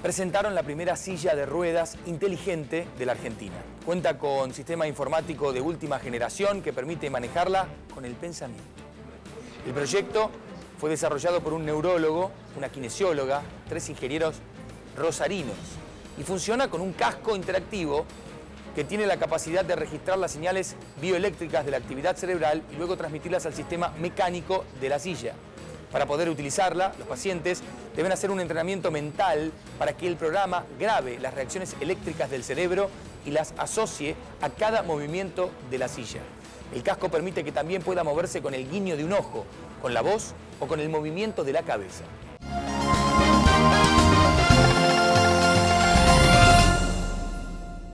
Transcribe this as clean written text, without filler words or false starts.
presentaron la primera silla de ruedas inteligente de la Argentina. Cuenta con sistema informático de última generación que permite manejarla con el pensamiento. El proyecto fue desarrollado por un neurólogo, una kinesióloga, 3 ingenieros rosarinos y funciona con un casco interactivo que tiene la capacidad de registrar las señales bioeléctricas de la actividad cerebral y luego transmitirlas al sistema mecánico de la silla. Para poder utilizarla, los pacientes deben hacer un entrenamiento mental para que el programa grabe las reacciones eléctricas del cerebro y las asocie a cada movimiento de la silla. El casco permite que también pueda moverse con el guiño de un ojo, con la voz o con el movimiento de la cabeza.